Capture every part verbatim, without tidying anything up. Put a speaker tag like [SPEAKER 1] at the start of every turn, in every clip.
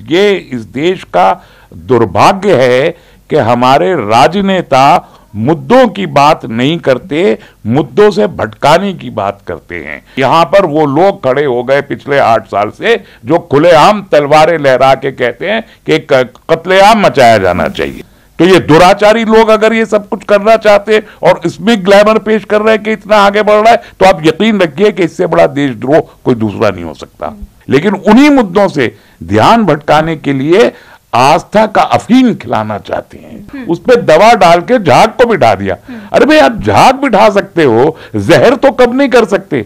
[SPEAKER 1] ये इस देश का दुर्भाग्य है कि हमारे राजनेता मुद्दों की बात नहीं करते, मुद्दों से भटकाने की बात करते हैं। यहां पर वो लोग खड़े हो गए पिछले आठ साल से जो खुलेआम तलवारें लहरा के कहते हैं कि कत्लेआम मचाया जाना चाहिए। तो ये दुराचारी लोग अगर ये सब कुछ करना चाहते और इसमें ग्लैमर पेश कर रहे हैं कि इतना आगे बढ़ रहा है, तो आप यकीन रखिए कि इससे बड़ा देशद्रोह कोई दूसरा नहीं हो सकता। लेकिन उन्हीं मुद्दों से ध्यान भटकाने के लिए आस्था का अफीम खिलाना चाहते हैं, उस पर दवा डाल के झाग को बिठा दिया। अरे भाई, आप झाग बिठा सकते हो, जहर तो कब नहीं कर सकते।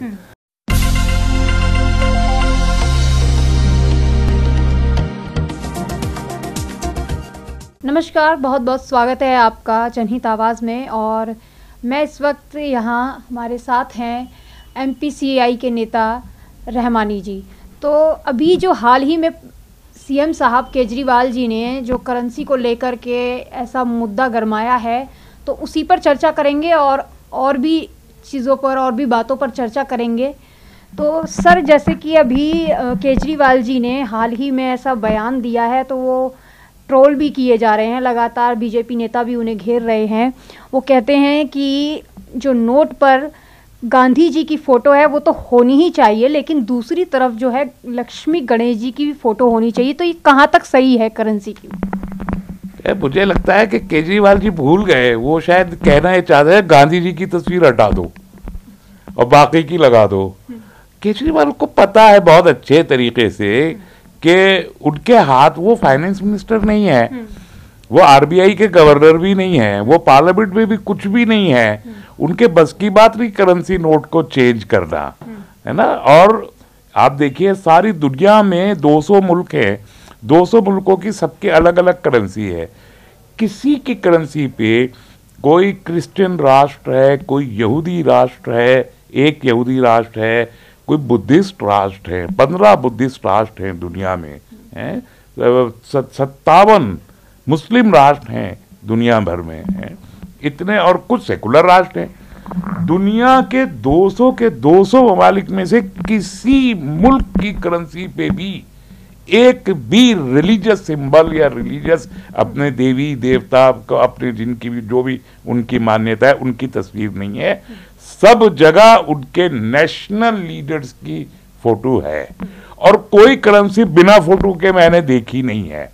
[SPEAKER 2] नमस्कार, बहुत बहुत स्वागत है आपका जनहित आवाज़ में। और मैं इस वक्त यहाँ हमारे साथ हैं एम पी सी आई के नेता रहमानी जी। तो अभी जो हाल ही में सी एम साहब केजरीवाल जी ने जो करेंसी को लेकर के ऐसा मुद्दा गरमाया है, तो उसी पर चर्चा करेंगे और और भी चीज़ों पर और भी बातों पर चर्चा करेंगे। तो सर, जैसे कि अभी केजरीवाल जी ने हाल ही में ऐसा बयान दिया है, तो वो ट्रोल भी किए जा रहे हैं, लगातार बीजेपी नेता भी उन्हें घेर रहे हैं। वो कहते हैं कि जो नोट पर गांधी जी की फोटो है वो तो होनी ही चाहिए, लेकिन दूसरी तरफ जो है लक्ष्मी गणेश जी की भी फोटो होनी चाहिए। तो ये कहाँ तक सही है करेंसी की?
[SPEAKER 1] मुझे लगता है कि केजरीवाल जी भूल गए, वो शायद कहना ये चाहते हैं गांधी जी की तस्वीर हटा दो और बाकी की लगा दो। केजरीवाल को पता है बहुत अच्छे तरीके से कि उनके हाथ, वो फाइनेंस मिनिस्टर नहीं है, वो आर बी आई के गवर्नर भी नहीं है, वो पार्लियामेंट में भी कुछ भी नहीं है। उनके बस की बात नहीं करेंसी नोट को चेंज करना, है ना। और आप देखिए, सारी दुनिया में दो सौ मुल्क हैं, दो सौ मुल्कों की सबके अलग अलग करेंसी है। किसी की करेंसी पे कोई क्रिश्चियन राष्ट्र है, कोई यहूदी राष्ट्र है, एक यहूदी राष्ट्र है, कोई बुद्धिस्ट राष्ट्र है, पंद्रह बुद्धिस्ट राष्ट्र हैं दुनिया में, हैं सत्तावन मुस्लिम राष्ट्र हैं दुनिया भर में, हैं इतने, और कुछ सेकुलर राष्ट्र हैं। दुनिया के दो सौ के दो सौ ममालिक में से किसी मुल्क की करेंसी पे भी एक भी रिलीजियस सिंबल या रिलीजियस अपने देवी देवता को, अपने जिनकी भी जो भी उनकी मान्यता है, उनकी तस्वीर नहीं है। सब जगह उनके नेशनल लीडर्स की फोटो है, और कोई करेंसी बिना फोटो के मैंने देखी नहीं है।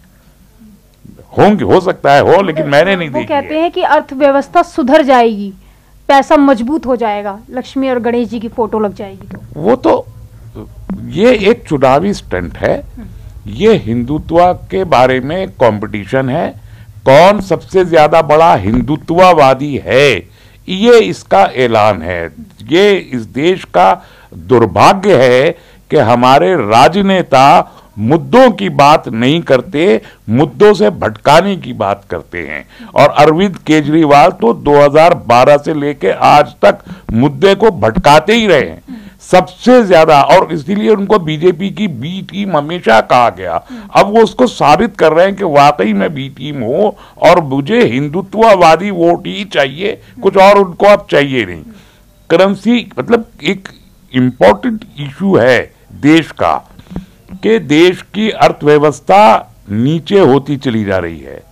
[SPEAKER 1] होंगे, हो सकता है हो, लेकिन मैंने नहीं देखी।
[SPEAKER 2] वो कहते हैं कि अर्थव्यवस्था सुधर जाएगी, पैसा मजबूत हो जाएगा, लक्ष्मी और गणेश जी की फोटो लग जाएगी। तो
[SPEAKER 1] वो तो ये एक चुनावी स्टंट है, ये हिंदुत्व के बारे में कंपटीशन है, कौन सबसे ज्यादा बड़ा हिंदुत्ववादी है, ये इसका ऐलान है। ये इस देश का दुर्भाग्य है कि हमारे राजनेता मुद्दों की बात नहीं करते, मुद्दों से भटकाने की बात करते हैं। और अरविंद केजरीवाल तो दो हज़ार बारह से लेके आज तक मुद्दे को भटकाते ही रहे हैं सबसे ज्यादा, और इसीलिए उनको बीजेपी की बी टीम हमेशा कहा गया। अब वो उसको साबित कर रहे हैं कि वाकई में बी टीम हो, और मुझे हिंदुत्ववादी वोट ही चाहिए, कुछ और उनको अब चाहिए नहीं। करेंसी मतलब एक इंपॉर्टेंट इशू है देश का, कि देश की अर्थव्यवस्था नीचे होती चली जा रही है।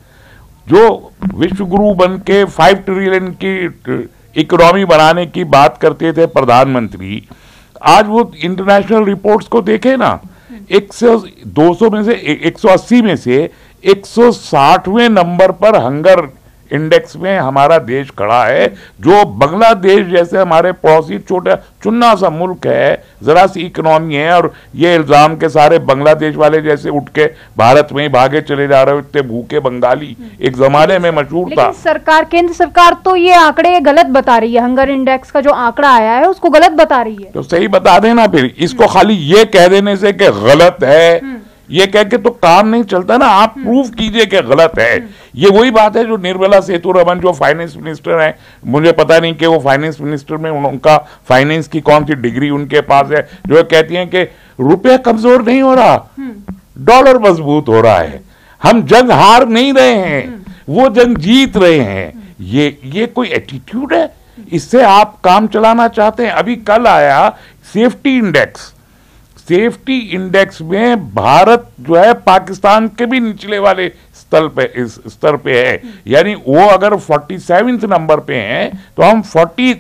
[SPEAKER 1] जो विश्व गुरु बन के फाइव ट्रिलियन की इकोनॉमी बनाने की बात करते थे प्रधानमंत्री, आज वो इंटरनेशनल रिपोर्ट्स को देखे ना, एक सौ दो सौ में से एक सौ अस्सी में से एक सौ साठवें नंबर पर हंगर इंडेक्स में हमारा देश खड़ा है। जो बांग्लादेश जैसे हमारे पड़ोसी छोटा चुन्ना सा मुल्क है, जरा सी इकोनॉमी है, और ये इल्जाम के सारे बांग्लादेश वाले जैसे उठ के भारत में ही भागे चले जा रहे हो, इतने भूखे बंगाली एक जमाने में मशहूर था।
[SPEAKER 2] सरकार, केंद्र सरकार तो ये आंकड़े गलत बता रही है, हंगर इंडेक्स का जो आंकड़ा आया है उसको गलत बता रही है।
[SPEAKER 1] तो सही बता देना फिर, इसको खाली ये कह देने से कि गलत है, ये कह के तो काम नहीं चलता ना, आप प्रूफ कीजिए कि गलत है। ये वही बात है जो निर्मला सीतारमण जो फाइनेंस मिनिस्टर है, मुझे पता नहीं कि वो फाइनेंस मिनिस्टर में उनका फाइनेंस की कौन सी डिग्री उनके पास है, जो कहती हैं कि रुपया कमजोर नहीं हो रहा, डॉलर मजबूत हो रहा है, हम जंग हार नहीं रहे हैं, वो जंग जीत रहे हैं। ये ये कोई एटीट्यूड है? इससे आप काम चलाना चाहते हैं? अभी कल आया सेफ्टी इंडेक्स, सेफ्टी इंडेक्स में भारत जो है पाकिस्तान के भी निचले वाले स्तर पे इस स्तर पे है। यानी वो अगर फोर्टी सेवेंथ नंबर पे हैं तो हम फोर्टी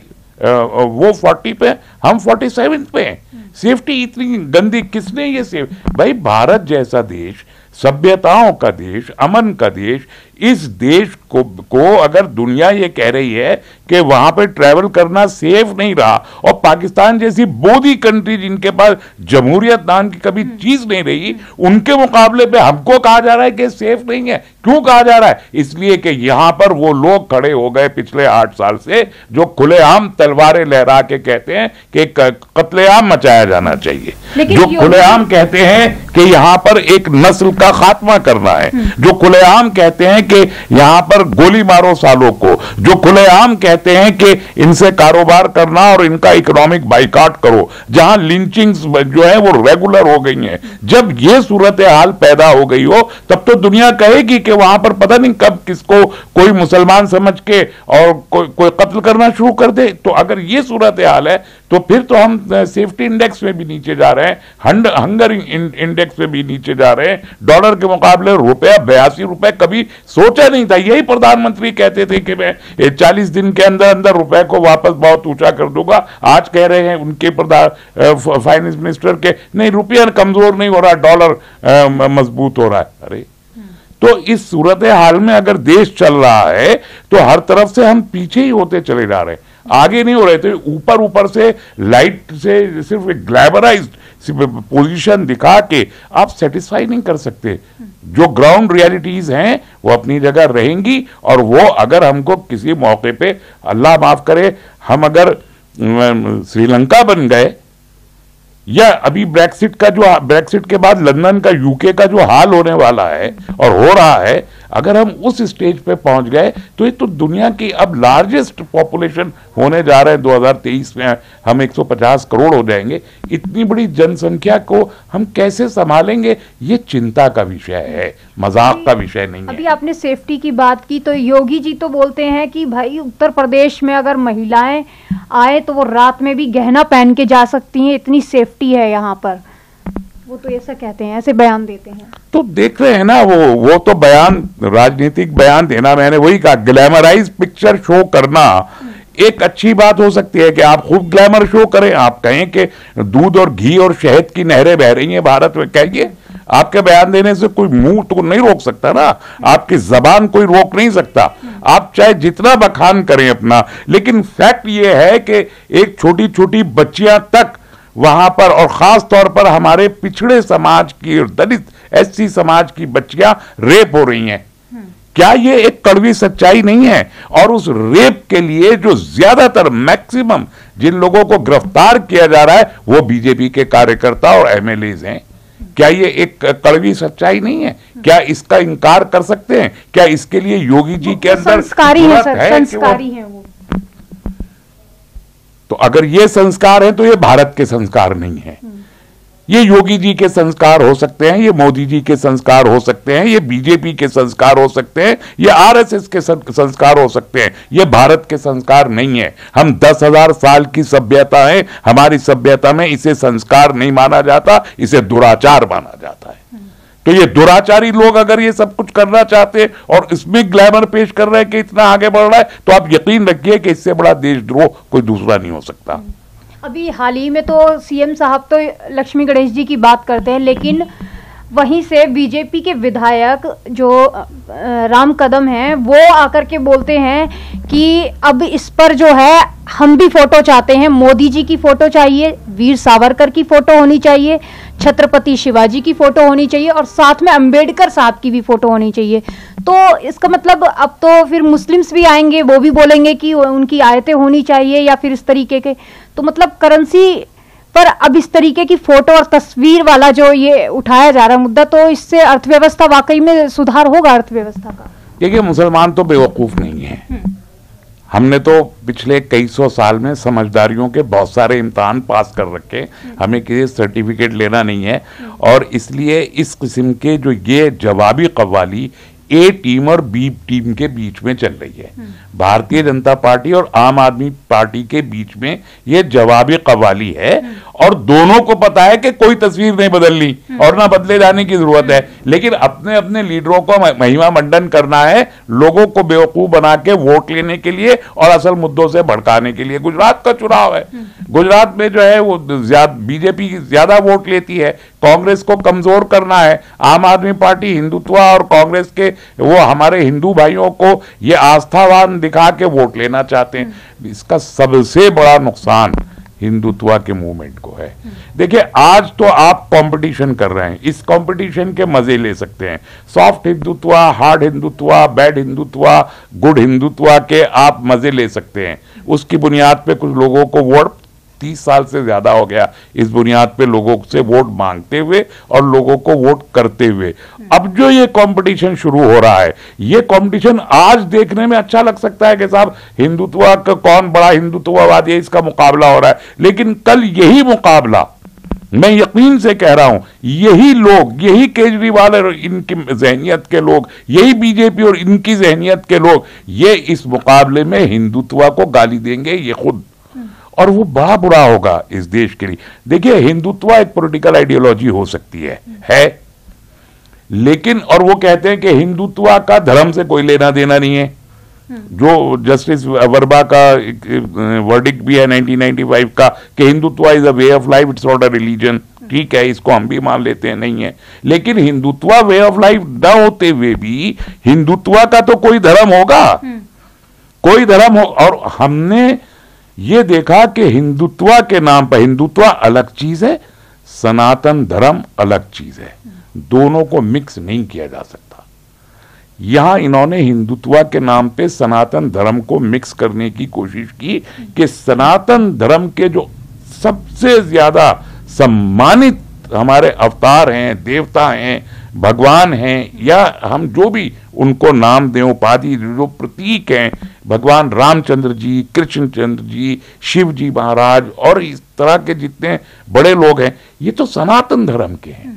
[SPEAKER 1] वो फोर्टी पे, हम फोर्टी सेवेंथ पे हैं। सेफ्टी इतनी गंदी किसने ये सेफ, भाई भारत जैसा देश, सभ्यताओं का देश, अमन का देश, इस देश को को अगर दुनिया ये कह रही है कि वहां पे ट्रैवल करना सेफ नहीं रहा, और पाकिस्तान जैसी बोधी कंट्री जिनके पास जमहूरियत नाम की कभी चीज नहीं रही, उनके मुकाबले पे हमको कहा जा रहा है कि सेफ नहीं है। क्यों कहा जा रहा है? इसलिए कि यहां पर वो लोग खड़े हो गए पिछले आठ साल से जो खुलेआम तलवारें लहरा के कहते हैं कि कत्लेआम मचाया जाना चाहिए, जो खुलेआम कहते हैं कि यहां पर एक नस्ल का खात्मा करना है, जो खुलेआम कहते हैं कि यहां पर गोली मारो सालों को, जो खुलेआम कहते हैं कि इनसे कारोबार करना और इनका इकोनॉमिक बाइकाट करो, जहां लिंचिंग्स जो है वो रेगुलर हो गई हैं। जब ये सूरत हाल पैदा हो गई हो तब तो दुनिया कहेगी कि वहां पर पता नहीं कब किसको कोई मुसलमान समझ के और कोई कोई कत्ल करना शुरू कर दे। तो अगर ये सूरत हाल है तो फिर तो हम सेफ्टी इंडेक्स में भी नीचे जा रहे हैं, हंगर इंडेक्स में भी नीचे जा रहे हैं। डॉलर के मुकाबले रुपया बयासी रुपए कभी सोचा नहीं था। यही प्रधानमंत्री कहते थे कि मैं चालीस दिन के अंदर अंदर रुपए को वापस बहुत ऊंचा कर दूंगा। आज कह रहे हैं उनके प्रधान फाइनेंस मिनिस्टर के नहीं, रुपया कमजोर नहीं हो रहा, डॉलर मजबूत हो रहा है। अरे तो इस सूरत हाल में अगर देश चल रहा है तो हर तरफ से हम पीछे ही होते चले जा रहे हैं, आगे नहीं हो रहे। तो ऊपर ऊपर से लाइट से सिर्फ एक ग्लैमराइज्ड पोजीशन दिखा के आप सेटिस्फाई नहीं कर सकते। जो ग्राउंड रियलिटीज हैं वो अपनी जगह रहेंगी, और वो अगर हमको किसी मौके पे, अल्लाह माफ करे, हम अगर श्रीलंका बन गए, या अभी ब्रेक्सिट का जो ब्रेक्सिट के बाद लंदन का, यूके का जो हाल होने वाला है और हो रहा है, अगर हम उस स्टेज पे पहुंच गए तो ये तो दुनिया की अब लार्जेस्ट पॉपुलेशन होने जा रहे हैं। दो हज़ार तेईस में हम एक सौ पचास करोड़ हो जाएंगे। इतनी बड़ी जनसंख्या को हम कैसे संभालेंगे, ये चिंता का विषय है, मजाक का विषय नहीं है।
[SPEAKER 2] अभी आपने सेफ्टी की बात की तो योगी जी तो बोलते हैं कि भाई उत्तर प्रदेश में अगर महिलाएं आए तो वो रात में भी गहना पहन के जा सकती हैं, इतनी सेफ्टी है यहाँ पर। वो तो ऐसा कहते हैं, ऐसे बयान देते हैं।
[SPEAKER 1] तो देख रहे हैं ना, वो वो तो बयान, राजनीतिक बयान देना, मैंने वही कहा, ग्लैमराइज पिक्चर शो करना एक अच्छी बात हो सकती है कि आप खूब ग्लैमर शो करें, आप कहें कि दूध और घी और शहद की नहरें बह रही हैं भारत में, कहिए। आपके बयान देने से कोई मुंह तो नहीं रोक सकता ना, आपकी जबान कोई रोक नहीं सकता, आप चाहे जितना बखान करें अपना। लेकिन फैक्ट ये है कि एक छोटी छोटी बच्चियां तक वहां पर, और खास तौर पर हमारे पिछड़े समाज की और दलित एससी समाज की बच्चियां रेप हो रही हैं। क्या ये एक कड़वी सच्चाई नहीं है? और उस रेप के लिए जो ज्यादातर मैक्सिमम जिन लोगों को गिरफ्तार किया जा रहा है वो बीजेपी के कार्यकर्ता और एमएलएज हैं। क्या ये एक कड़वी सच्चाई नहीं है? क्या इसका इनकार कर सकते हैं? क्या इसके लिए योगी जी के अंदर
[SPEAKER 2] संस्कारी है, सर, है संस्कारी है वो?
[SPEAKER 1] तो अगर ये संस्कार है तो ये भारत के संस्कार नहीं है। ये योगी जी के संस्कार हो सकते हैं, ये मोदी जी के संस्कार हो सकते हैं, ये बीजेपी के संस्कार हो सकते हैं, ये आरएसएस के संस्कार हो सकते हैं, ये भारत के संस्कार नहीं है। हम दस हजार साल की सभ्यता है, हमारी सभ्यता में इसे संस्कार नहीं माना जाता, इसे दुराचार माना जाता है। तो ये दुराचारी लोग अगर ये सब कुछ करना चाहते हैं और इसमें ग्लैमर पेश कर रहे हैं कि इतना आगे बढ़ रहा है, तो आप यकीन रखिए कि इससे बड़ा देशद्रोह कोई दूसरा नहीं हो सकता।
[SPEAKER 2] अभी हाल ही में तो सीएम साहब तो लक्ष्मी गणेश जी की बात करते हैं, लेकिन वहीं से बीजेपी के विधायक जो राम कदम हैं वो आकर के बोलते हैं कि अब इस पर जो है हम भी फोटो चाहते हैं, मोदी जी की फोटो चाहिए, वीर सावरकर की फोटो होनी चाहिए, छत्रपति शिवाजी की फोटो होनी चाहिए, और साथ में अंबेडकर साहब की भी फोटो होनी चाहिए। तो इसका मतलब अब तो फिर मुस्लिम्स भी आएंगे, वो भी बोलेंगे कि उनकी आयतें होनी चाहिए या फिर इस तरीके के। तो मतलब करेंसी पर अब इस तरीके की फोटो और तस्वीर वाला जो ये उठाया जा रहा है मुद्दा, तो इससे अर्थव्यवस्था वाकई में सुधार होगा अर्थव्यवस्था का? देखिए,
[SPEAKER 1] मुसलमान तो बेवकूफ नहीं है। हमने तो पिछले कई सौ साल में समझदारियों के बहुत सारे इम्तहान पास कर रखे, हमें किसी सर्टिफिकेट लेना नहीं है। और इसलिए इस किस्म के जो ये जवाबी कव्वाली ए टीम और बी टीम के बीच में चल रही है, भारतीय जनता पार्टी और आम आदमी पार्टी के बीच में ये जवाबी कव्वाली है। और दोनों को पता है कि कोई तस्वीर नहीं बदलनी और ना बदले जाने की जरूरत है, लेकिन अपने अपने लीडरों को महिमा मंडन करना है, लोगों को बेवकूफ बना के वोट लेने के लिए और असल मुद्दों से भड़काने के लिए। गुजरात का चुनाव है, गुजरात में जो है वो बीजेपी ज्यादा वोट लेती है, कांग्रेस को कमजोर करना है। आम आदमी पार्टी हिंदुत्व और कांग्रेस के वो हमारे हिंदू भाइयों को ये आस्थावान दिखा के वोट लेना चाहते हैं। इसका सबसे बड़ा नुकसान हिंदुत्व के मूवमेंट को है। देखिए, आज तो आप कंपटीशन कर रहे हैं, इस कंपटीशन के मजे ले सकते हैं। Soft Hindutva, hard Hindutva, bad Hindutva, good Hindutva के आप मजे ले सकते हैं। उसकी बुनियाद पे कुछ लोगों को वोट, तीस साल से ज्यादा हो गया इस बुनियाद पे लोगों से वोट मांगते हुए और लोगों को वोट करते हुए। अब जो ये कंपटीशन शुरू हो रहा है, ये कंपटीशन आज देखने में अच्छा लग सकता है कि साहब हिंदुत्व का कौन बड़ा हिंदुत्ववादी है, इसका मुकाबला हो रहा है, लेकिन कल यही मुकाबला, मैं यकीन से कह रहा हूं, यही लोग, यही केजरीवाल और इनकी जहनियत के लोग, यही बीजेपी और इनकी जहनियत के लोग, ये इस मुकाबले में हिंदुत्व को गाली देंगे ये खुद, और वो बड़ा बुरा होगा इस देश के लिए। देखिए, हिंदुत्व एक पॉलिटिकल आइडियोलॉजी हो सकती है है लेकिन, और वो कहते हैं कि हिंदुत्व का धर्म से कोई लेना देना नहीं है, जो जस्टिस वर्मा का वर्डिक्ट भी है नाइनटीन नाइंटी फाइव का कि Hindutva is a way of life, it's not a religion. ठीक है, इसको हम भी मान लेते हैं, नहीं है, लेकिन हिंदुत्व वे ऑफ लाइफ न होते हुए भी हिंदुत्व का तो कोई धर्म होगा, कोई धर्म हो। और हमने ये देखा कि हिंदुत्व के नाम पर, हिंदुत्व अलग चीज है, सनातन धर्म अलग चीज है, दोनों को मिक्स नहीं किया जा सकता। यहां इन्होंने हिंदुत्व के नाम पे सनातन धर्म को मिक्स करने की कोशिश की कि सनातन धर्म के जो सबसे ज्यादा सम्मानित हमारे अवतार हैं, देवता हैं, भगवान हैं, या हम जो भी उनको नाम दें, उपाधि, जो प्रतीक हैं, भगवान रामचंद्र जी, कृष्णचंद्र जी, शिव जी महाराज और इस तरह के जितने बड़े लोग हैं, ये तो सनातन धर्म के हैं,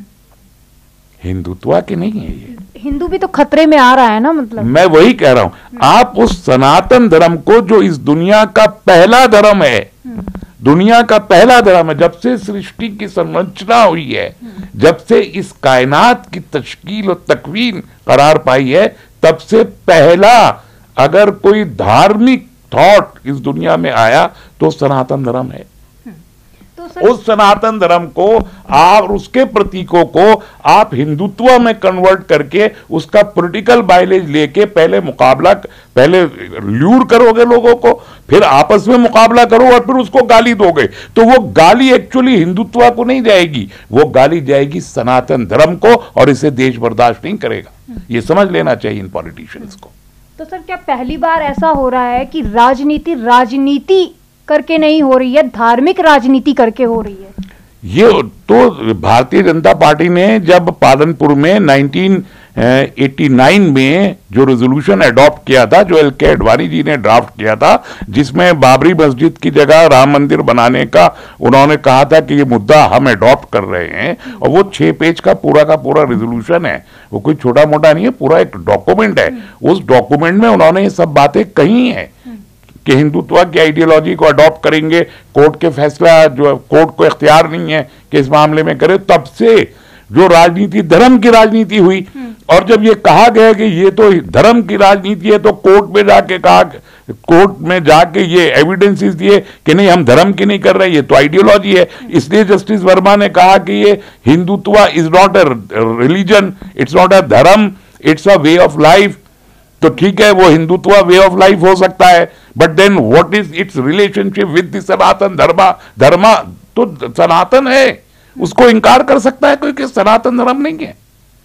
[SPEAKER 1] हिंदुत्व के नहीं है। ये
[SPEAKER 2] हिंदू भी तो खतरे में आ रहा है ना, मतलब
[SPEAKER 1] मैं वही कह रहा हूं, आप उस सनातन धर्म को, जो इस दुनिया का पहला धर्म है, दुनिया का पहला धर्म है, जब से सृष्टि की संरचना हुई है, जब से इस कायनात की तश्कील और तकवीन करार पाई है, तब से पहला अगर कोई धार्मिक थॉट इस दुनिया में आया तो सनातन धर्म है। तो उस सनातन धर्म को आप, उसके प्रतीकों को आप हिंदुत्व में कन्वर्ट करके उसका पॉलिटिकल माइलेज लेके पहले मुकाबला, पहले ल्यूर करोगे लोगों को, फिर आपस में मुकाबला करो और फिर उसको गाली दोगे, तो वो गाली एक्चुअली हिंदुत्व को नहीं जाएगी, वो गाली जाएगी सनातन धर्म को, और इसे देश बर्दाश्त नहीं करेगा। ये समझ लेना चाहिए इन पॉलिटिशियंस को।
[SPEAKER 2] तो सर, क्या पहली बार ऐसा हो रहा है कि राजनीति राजनीति करके नहीं हो रही है, धार्मिक राजनीति करके हो रही है?
[SPEAKER 1] ये तो भारतीय जनता पार्टी ने जब पालनपुर में नाइनटीन एटी नाइन में जो रेजोल्यूशन अडॉप्ट किया था, जो एल के अडवाणी जी ने ड्राफ्ट किया था, जिसमें बाबरी मस्जिद की जगह राम मंदिर बनाने का उन्होंने कहा था कि ये मुद्दा हम अडॉप्ट कर रहे हैं, और वो छह पेज का पूरा का पूरा रेजोल्यूशन है, वो कोई छोटा मोटा नहीं है, पूरा एक डॉक्यूमेंट है। उस डॉक्यूमेंट में उन्होंने ये सब बातें कही हैं कि हिंदुत्व की आइडियोलॉजी को अडॉप्ट करेंगे, कोर्ट के फैसला, जो कोर्ट को इख्तियार नहीं है कि इस मामले में करे। तब से जो राजनीति धर्म की राजनीति हुई, और जब ये कहा गया कि ये तो धर्म की राजनीति है, तो कोर्ट में जाके कहा, कोर्ट में जाके ये एविडेंसेस दिए कि नहीं, हम धर्म की नहीं कर रहे, ये तो आइडियोलॉजी है। इसलिए जस्टिस वर्मा ने कहा कि ये Hindutva is not a religion, it's not a dharma, it's a way of life. तो ठीक है, वो हिंदुत्व वे ऑफ लाइफ हो सकता है, but then what is its relationship with the Sanatan dharma dharma तो सनातन है, उसको इंकार कर सकता है कोई कि सनातन धर्म नहीं है?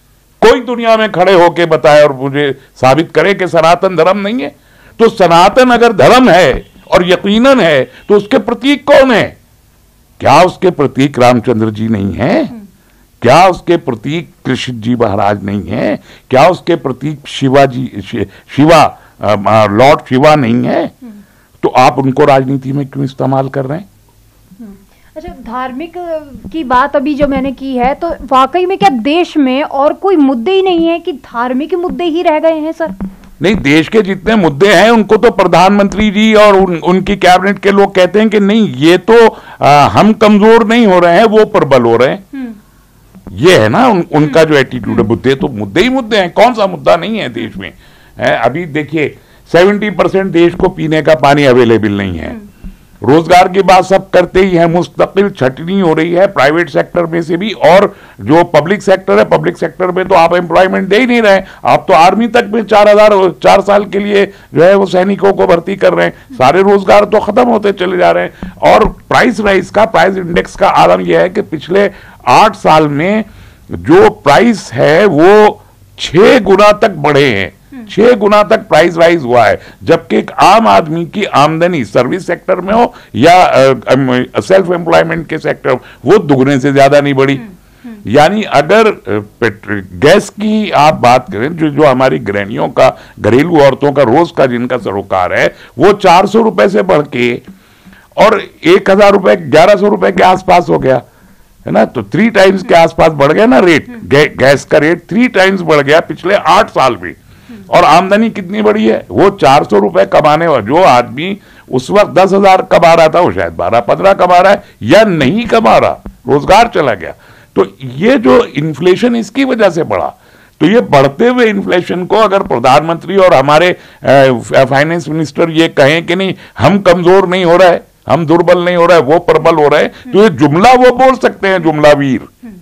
[SPEAKER 1] कोई दुनिया में खड़े होके बताए और मुझे साबित करे कि सनातन धर्म नहीं है। तो सनातन अगर धर्म है और यकीनन है, तो उसके प्रतीक कौन है? क्या उसके प्रतीक रामचंद्र जी नहीं है? क्या उसके प्रतीक कृष्ण जी महाराज नहीं है? क्या उसके प्रतीक शिवाजी शिवा लॉर्ड शिवा नहीं है? तो आप उनको राजनीति में क्यों इस्तेमाल कर रहे हैं?
[SPEAKER 2] अच्छा, धार्मिक की बात अभी जो मैंने की है, तो वाकई में क्या देश में और कोई मुद्दे ही नहीं है कि धार्मिक मुद्दे ही रह गए हैं सर?
[SPEAKER 1] नहीं, देश के जितने मुद्दे हैं उनको तो प्रधानमंत्री जी और उन, उनकी कैबिनेट के लोग कहते हैं कि नहीं, ये तो आ, हम कमजोर नहीं हो रहे हैं, वो प्रबल हो रहे हैं। ये है ना उन, उनका जो एटीट्यूड है। मुद्दे तो मुद्दे ही मुद्दे हैं, कौन सा मुद्दा नहीं है देश में है? अभी देखिए सत्तर परसेंट देश को पीने का पानी अवेलेबल नहीं है। रोजगार की बात सब करते ही है, मुस्तकिल छटनी हो रही है प्राइवेट सेक्टर में से भी, और जो पब्लिक सेक्टर है, पब्लिक सेक्टर में तो आप एम्प्लॉयमेंट दे ही नहीं रहे। आप तो आर्मी तक में चार हजार चार साल के लिए जो है वो सैनिकों को भर्ती कर रहे हैं। सारे रोजगार तो खत्म होते चले जा रहे हैं। और प्राइस राइज का, प्राइस इंडेक्स का आलम यह है कि पिछले आठ साल में जो प्राइस है वो छह गुना तक बढ़े हैं, छह गुना तक प्राइस राइज हुआ है, जबकि एक आम आदमी की आमदनी सर्विस सेक्टर में हो या सेल्फ एम्प्लॉयमेंट के सेक्टर, वो दुगने से ज्यादा नहीं बढ़ी। यानी अगर गैस की आप बात करें, जो जो हमारी गृहिणियों का, घरेलू औरतों का रोज का जिनका सरोकार है, वो चार सौ रुपए से बढ़ के और एक हजार रुपए ग्यारह सौ रुपए के आसपास हो गया है ना। तो थ्री टाइम्स के आसपास बढ़ गया ना रेट, गै, गैस का रेट थ्री टाइम्स बढ़ गया पिछले आठ साल में। और आमदनी कितनी बड़ी है? वो चार सौ रुपए कमाने वाला जो आदमी उस वक्त दस हजार कमा रहा था, वो शायद बारह पंद्रह कमा रहा है या नहीं कमा रहा, रोजगार चला गया। तो ये जो इन्फ्लेशन इसकी वजह से बढ़ा। तो ये बढ़ते हुए इन्फ्लेशन को अगर प्रधानमंत्री और हमारे फाइनेंस मिनिस्टर ये कहें कि नहीं हम कमजोर नहीं हो रहा है, हम दुर्बल नहीं हो रहा है, वो प्रबल हो रहे हैं, तो ये जुमला वो बोल सकते हैं, जुमला वीर।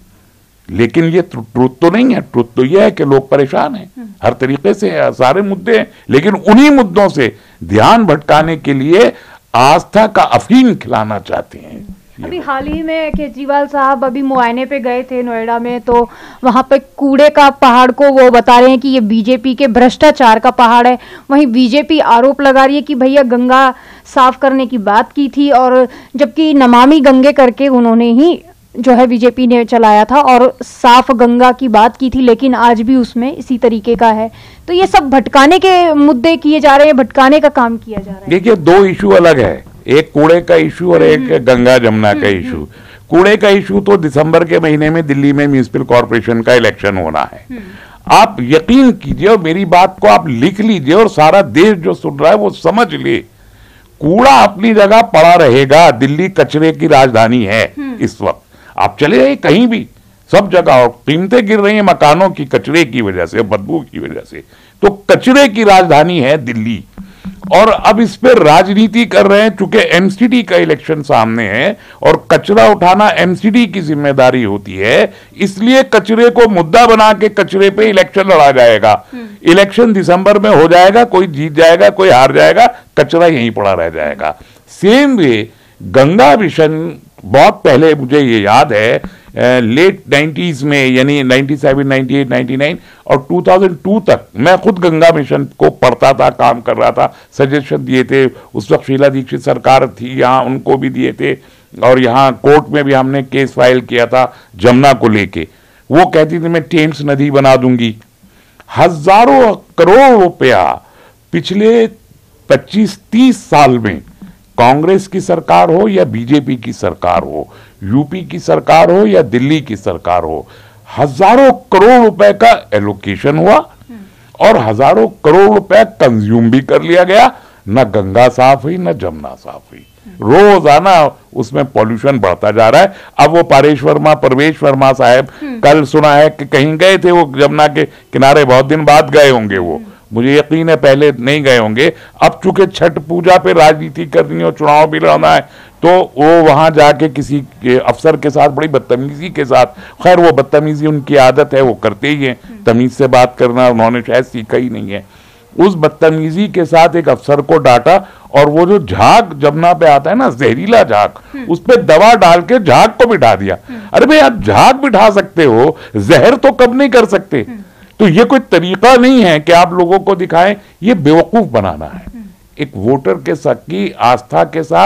[SPEAKER 1] लेकिन ये ट्रुथ तो नहीं है। ट्रुथ तो ये है कि लोग परेशान हैं हर तरीके से, सारे मुद्दे हैं, लेकिन उन्हीं मुद्दों से ध्यान भटकाने के लिए आस्था का अफीम खिलाना चाहते हैं।
[SPEAKER 2] अभी हाल ही में केजरीवाल साहब अभी मुआयने पे गए थे नोएडा में, तो वहां पे कूड़े का पहाड़ को वो बता रहे हैं कि ये बीजेपी के भ्रष्टाचार का पहाड़ है। वहीं बीजेपी आरोप लगा रही है कि भैया गंगा साफ करने की बात की थी, और जबकि नमामि गंगे करके उन्होंने ही जो है बीजेपी ने चलाया था और साफ गंगा की बात की थी, लेकिन आज भी उसमें इसी तरीके का है। तो ये सब भटकाने के मुद्दे किए जा रहे हैं, भटकाने का काम किया जा रहा है।
[SPEAKER 1] देखिए दो इशू अलग है, एक कूड़े का इशू और एक गंगा जमुना का इशू। कूड़े का इशू तो दिसंबर के महीने में दिल्ली में म्यूनिसिपल कॉर्पोरेशन का इलेक्शन होना है। आप यकीन कीजिए और मेरी बात को आप लिख लीजिए और सारा देश जो सुन रहा है वो समझ ले, कूड़ा अपनी जगह पड़ा रहेगा। दिल्ली कचरे की राजधानी है इस वक्त, आप चले जाइए कहीं भी, सब जगह, और कीमतें गिर रही हैं मकानों की कचरे की वजह से, बदबू की वजह से। तो कचरे की राजधानी है दिल्ली, और अब इस पर राजनीति कर रहे हैं। चूंकि एमसीडी का इलेक्शन सामने है और कचरा उठाना एमसीडी की जिम्मेदारी होती है, इसलिए कचरे को मुद्दा बना के कचरे पे इलेक्शन लड़ा जाएगा। इलेक्शन दिसंबर में हो जाएगा, कोई जीत जाएगा कोई हार जाएगा, कचरा यहीं पड़ा रह जाएगा। सेम वे गंगा मिशन बहुत पहले, मुझे ये याद है लेट नाइंटीज़ में, यानी ninety seven, ninety eight, ninety nine और टू थाउज़ेंड टू तक मैं खुद गंगा मिशन को पढ़ता था, काम कर रहा था, सजेशन दिए थे। उस वक्त शीला दीक्षित सरकार थी यहाँ, उनको भी दिए थे, और यहाँ कोर्ट में भी हमने केस फाइल किया था जमुना को लेके। वो कहती थी मैं टेम्स नदी बना दूंगी। हजारों करोड़ रुपया पिछले पच्चीस तीस साल में, कांग्रेस की सरकार हो या बीजेपी की सरकार हो, यूपी की सरकार हो या दिल्ली की सरकार हो, हजारों करोड़ रुपए का एलोकेशन हुआ और हजारों करोड़ रुपए कंज्यूम भी कर लिया गया। न गंगा साफ हुई न जमुना साफ हुई, रोजाना उसमें पॉल्यूशन बढ़ता जा रहा है। अब वो पारेश वर्मा, परवेश वर्मा साहब, कल सुना है कि कहीं गए थे वो जमुना के किनारे, बहुत दिन बाद गए होंगे वो, मुझे यकीन है पहले नहीं गए होंगे। अब चूंकि छठ पूजा पे राजनीति करनी हो, चुनाव भी लड़ना है, तो वो वहां जाके किसी के अफसर के साथ बड़ी बदतमीजी के साथ, खैर वो बदतमीजी उनकी आदत है, वो करते ही हैं, तमीज से बात करना उन्होंने शायद सीखा ही नहीं है। उस बदतमीजी के साथ एक अफसर को डांटा, और वो जो झाग जमुना पे आता है ना, जहरीला झाग, उस पे दवा डाल के झाग को बिठा दिया। अरे भाई आप झाग बिठा सकते हो, जहर तो कब नहीं कर सकते। तो ये कोई तरीका नहीं है कि आप लोगों को दिखाएं, ये बेवकूफ बनाना है। एक वोटर के साथ की आस्था के साथ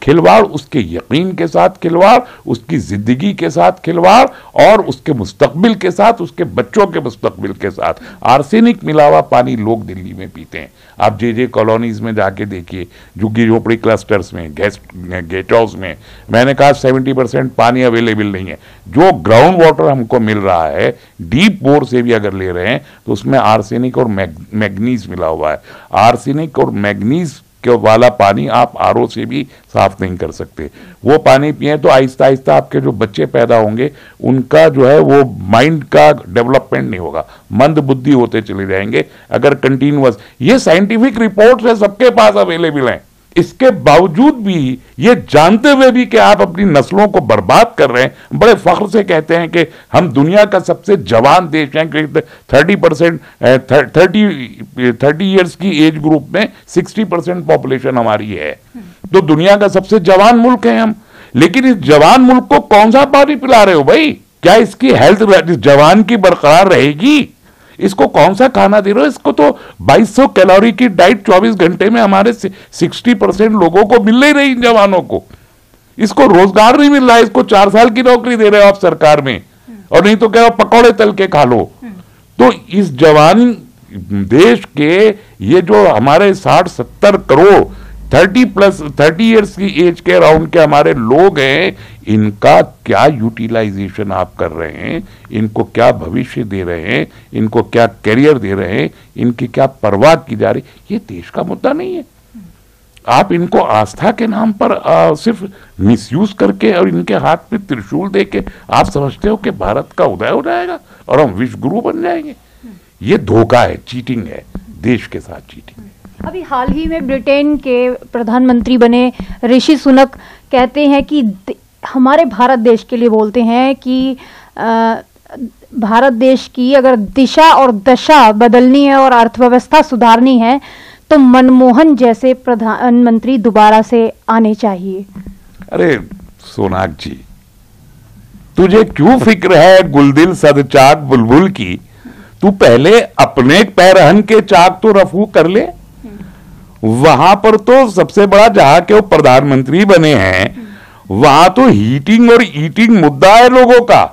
[SPEAKER 1] खिलवाड़, उसके यकीन के साथ खिलवाड़, उसकी जिंदगी के साथ खिलवाड़ और उसके मुस्तकबिल के साथ, उसके बच्चों के मुस्तकबिल के साथ। आर्सेनिक मिला हुआ पानी लोग दिल्ली में पीते हैं। आप जे जे कॉलोनीज में जाके देखिए, झुग्गी झोपड़ी क्लस्टर्स में, गेस्ट गेस्ट हाउस में, मैंने कहा सेवेंटी परसेंट पानी अवेलेबल नहीं है। जो ग्राउंड वाटर हमको मिल रहा है, डीप बोर से भी अगर ले रहे हैं, तो उसमें आर्सेनिक और मैग्नीज मिला हुआ है। आर्सेनिक और मैग्नीज के वाला पानी आप आरओ से भी साफ नहीं कर सकते। वो पानी पिए तो आहिस्ता आहिस्ता आपके जो बच्चे पैदा होंगे, उनका जो है वो माइंड का डेवलपमेंट नहीं होगा, मंद बुद्धि होते चले जाएंगे अगर कंटिन्यूअस। ये साइंटिफिक रिपोर्ट्स है, सबके पास अवेलेबल हैं। इसके बावजूद भी, ये जानते हुए भी कि आप अपनी नस्लों को बर्बाद कर रहे हैं, बड़े फख्र से कहते हैं कि हम दुनिया का सबसे जवान देश हैं, क्योंकि thirty percent thirty thirty years की एज ग्रुप में सिक्सटी परसेंट पॉपुलेशन हमारी है, तो दुनिया का सबसे जवान मुल्क है हम। लेकिन इस जवान मुल्क को कौन सा पानी पिला रहे हो भाई? क्या इसकी हेल्थ इस जवान की बरकरार रहेगी? इसको कौन सा खाना दे रहे हो? इसको तो बाईस सौ कैलोरी की डाइट चौबीस घंटे में हमारे साठ परसेंट लोगों को मिल नहीं रही, जवानों को। इसको रोजगार नहीं मिल रहा है, इसको चार साल की नौकरी दे रहे हो आप सरकार में, और नहीं तो क्या पकौड़े तल के खा लो। तो इस जवान देश के ये जो हमारे साठ सत्तर crore thirty plus thirty years की एज के अराउंड के हमारे लोग हैं, इनका क्या यूटिलाइजेशन आप कर रहे हैं? इनको क्या भविष्य दे रहे हैं? इनको क्या करियर दे रहे हैं? इनकी क्या परवाह की जा रही? ये देश का मुद्दा नहीं है। आप इनको आस्था के नाम पर आ, सिर्फ मिसयूज करके और इनके हाथ में त्रिशूल देके आप समझते हो कि भारत का उदय हो जाएगा और हम विश्व गुरु बन जाएंगे। ये धोखा है, चीटिंग है, देश के साथ चीटिंग है।
[SPEAKER 2] अभी हाल ही में ब्रिटेन के प्रधानमंत्री बने ऋषि सुनक कहते हैं कि हमारे भारत देश के लिए बोलते हैं कि आ, भारत देश की अगर दिशा और दशा बदलनी है और अर्थव्यवस्था सुधारनी है तो मनमोहन जैसे प्रधानमंत्री दोबारा से आने चाहिए।
[SPEAKER 1] अरे सोनाक जी, तुझे क्यों फिक्र है गुलदिल सदचाक बुलबुल की? तू पहले अपने पैरहन के चाक तो रफू कर ले। वहां पर तो सबसे बड़ा, जहां के वो प्रधानमंत्री बने हैं, वहां तो हीटिंग और ईटिंग मुद्दा है लोगों का,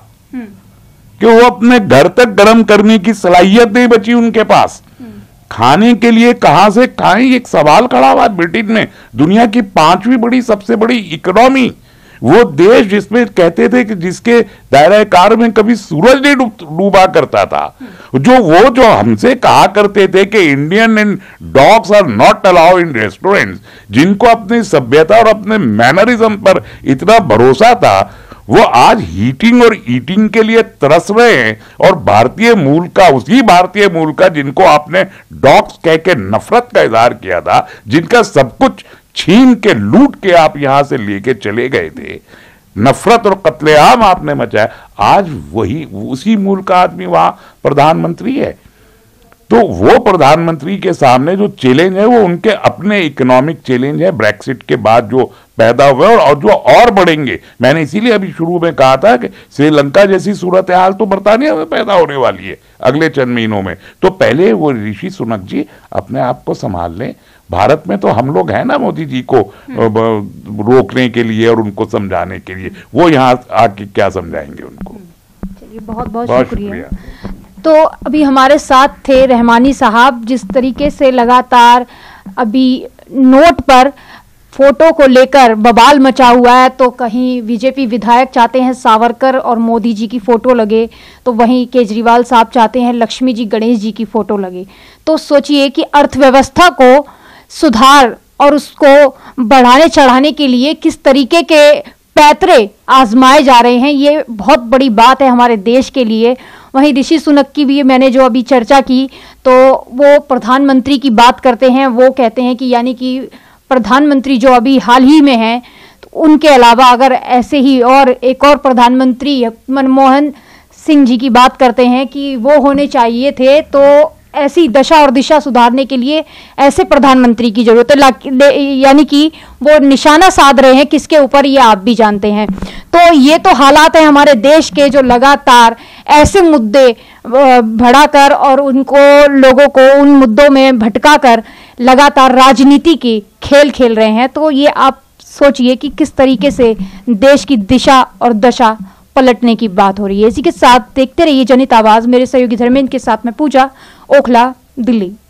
[SPEAKER 1] कि वो अपने घर तक गर्म करने की सलाहियत नहीं बची उनके पास। खाने के लिए कहां से खाएं, एक सवाल खड़ा हुआ ब्रिटेन में। दुनिया की पांचवी बड़ी सबसे बड़ी इकोनॉमी, वो देश जिसमें कहते थे कि जिसके दायरा कार में कभी सूरज नहीं डूबा करता था, जो वो जो हमसे कहा करते थे कि Indian and dogs are not allow in restaurants, जिनको अपनी सभ्यता और अपने मैनरिज्म पर इतना भरोसा था, वो आज हीटिंग और ईटिंग के लिए तरस रहे हैं। और भारतीय मूल का, उसी भारतीय मूल का जिनको आपने डॉग्स कह के नफरत का इजहार किया था, जिनका सब कुछ छीन के लूट के आप यहां से लेके चले गए थे, नफरत और कत्लेआम आपने मचाया, आज वही उसी मूल का आदमी वहां प्रधानमंत्री है। तो वो प्रधानमंत्री के सामने जो चैलेंज है, वो उनके अपने इकोनॉमिक चैलेंज है, ब्रेक्सिट के बाद जो पैदा हुए और जो और बढ़ेंगे। मैंने इसीलिए अभी शुरू में कहा था कि श्रीलंका जैसी सूरत हाल तो बरतानिया में पैदा होने वाली है अगले चंद महीनों में। तो पहले वो ऋषि सुनक जी अपने आप को संभाल लें। भारत में तो हम लोग हैं ना मोदी जी को रोकने के लिए और उनको समझाने के लिए, वो यहाँ आके क्या समझाएंगे उनको।
[SPEAKER 2] चलिए, बहुत बहुत, बहुत शुक्रिया। तो अभी हमारे साथ थे रहमानी साहब। जिस तरीके से लगातार अभी नोट पर फोटो को लेकर बवाल मचा हुआ है, तो कहीं बीजेपी विधायक चाहते हैं सावरकर और मोदी जी की फोटो लगे, तो वहीं केजरीवाल साहब चाहते हैं लक्ष्मी जी गणेश जी की फोटो लगे। तो सोचिए कि अर्थव्यवस्था को सुधार और उसको बढ़ाने चढ़ाने के लिए किस तरीके के पैतरे आजमाए जा रहे हैं, ये बहुत बड़ी बात है हमारे देश के लिए। वहीं ऋषि सुनक की भी मैंने जो अभी चर्चा की, तो वो प्रधानमंत्री की बात करते हैं। वो कहते हैं कि यानी कि प्रधानमंत्री जो अभी हाल ही में हैं, तो उनके अलावा अगर ऐसे ही और एक और प्रधानमंत्री मनमोहन सिंह जी की बात करते हैं कि वो होने चाहिए थे, तो ऐसी दशा और दिशा सुधारने के लिए ऐसे प्रधानमंत्री की जरूरत है। यानी कि वो निशाना साध रहे हैं किसके ऊपर, ये आप भी जानते हैं। तो ये तो हालात है हमारे देश के, जो लगातार ऐसे मुद्दे बढ़ाकर और उनको लोगों को उन मुद्दों में भटका कर लगातार राजनीति की खेल खेल रहे हैं। तो ये आप सोचिए कि किस तरीके से देश की दिशा और दशा पलटने की बात हो रही है। इसी के साथ देखते रहिए जनहित आवाज। मेरे सहयोगी धर्मेंद्र के साथ में पूजा, ओखला, दिल्ली।